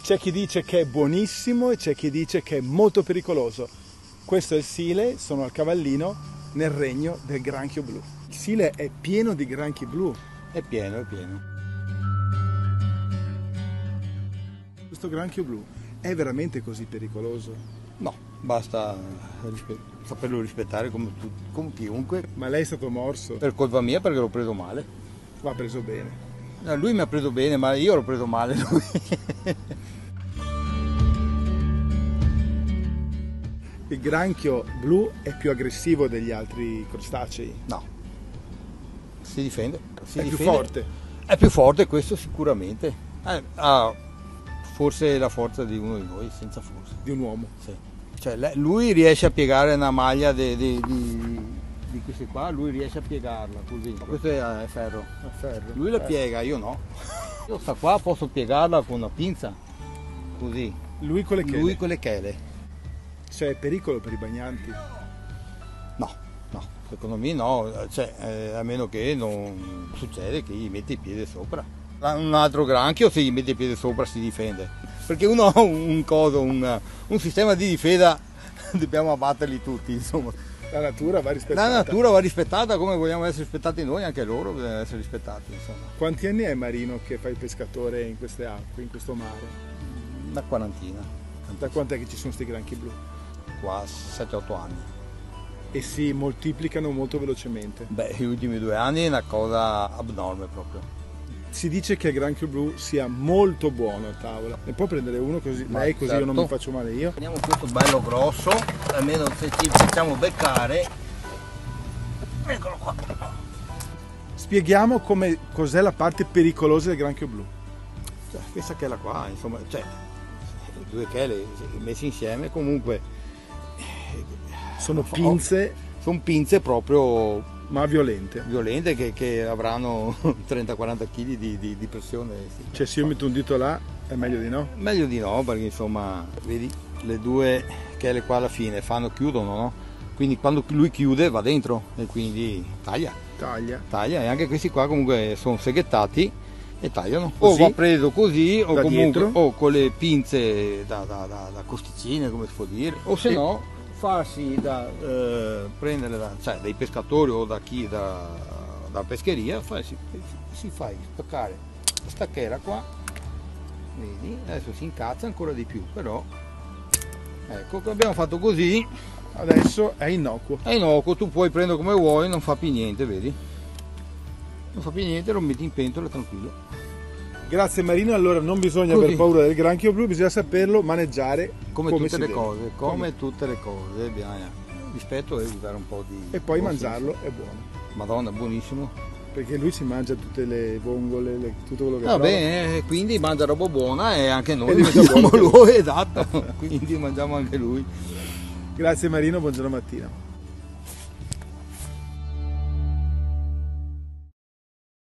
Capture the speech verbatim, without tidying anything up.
C'è chi dice che è buonissimo e c'è chi dice che è molto pericoloso. Questo è il Sile, sono al Cavallino nel regno del granchio blu. Il Sile è pieno di granchi blu. È pieno, è pieno. Questo granchio blu è veramente così pericoloso? No, basta rispe- saperlo rispettare come, tu- come chiunque. Ma lei è stato morso? Per colpa mia, perché l'ho preso male. Va preso bene. No, lui mi ha preso bene, ma io l'ho preso male lui. Il granchio blu è più aggressivo degli altri crostacei? No, si difende. Si È difende. più forte? È più forte, questo sicuramente. Eh, ha forse la forza di uno di noi, senza forza. Di un uomo? Sì. Cioè, le- lui riesce a piegare una maglia de- de- di, di queste qua, lui riesce a piegarla così. Questo è, è ferro. A ferro. Lui la Eh. piega, io no. Io sta qua posso piegarla con una pinza, così. Lui con le chele? Lui con le chele. C'è pericolo per i bagnanti? No, no, secondo me no, cioè, eh, a meno che non succede che gli metti il piede sopra. Un altro granchio se gli metti il piede sopra si difende, perché uno ha un coso, un, un sistema di difesa, dobbiamo abbatterli tutti, insomma. La natura va rispettata. La natura va rispettata come vogliamo essere rispettati noi, anche loro devono essere rispettati, insomma. Quanti anni è Marino che fa il pescatore in queste acque, in questo mare? Una quarantina, Da quant'è che ci sono questi granchi blu? qua sette otto anni. E si moltiplicano molto velocemente. Beh, gli ultimi due anni è una cosa abnorme proprio. Si dice che il granchio blu sia molto buono a tavola. Ne può prendere uno così, Ma lei così io non certo. mi faccio male io? Prendiamo questo bello grosso, almeno se ci facciamo beccare. Eccolo qua. Spieghiamo come, cos'è la parte pericolosa del granchio blu. Cioè, questa chela qua, insomma, cioè, due chele messe insieme comunque Sono pinze, sono pinze proprio ma violente. violente che, che avranno trenta quaranta chili di, di, di pressione. Sì. Cioè se io metto un dito là è meglio di no? Meglio di no, perché insomma, vedi, le due chele qua alla fine fanno, chiudono, no? Quindi quando lui chiude va dentro e quindi taglia, Taglia. taglia e anche questi qua comunque sono seghettati e tagliano. Così? O va preso così o Da comunque dietro? o con le pinze da, da, da, da costicine, come si può dire, o se E- no farsi da eh, prendere da, cioè, dai pescatori o da chi da, da pescheria, fa- si, si fa spaccare questa chela qua, vedi, adesso si incazza ancora di più, però ecco che abbiamo fatto così. Adesso è innocuo. È innocuo, tu puoi prendere come vuoi, non fa più niente, vedi? Non fa più niente, lo metti in pentola tranquillo. Grazie Marino, allora non bisogna Così. aver paura del granchio blu, bisogna saperlo maneggiare Come, come tutte si le deve. cose, come tutte le cose, bisogna rispetto e usare un po' di... E poi buon mangiarlo senso. è buono, Madonna, buonissimo. perché lui si mangia tutte le vongole, le- tutto quello che Va trova. bene, quindi mangia roba buona e anche noi E diventa mangiamo buono. lui, esatto, quindi mangiamo anche lui. Grazie Marino, buongiorno mattina.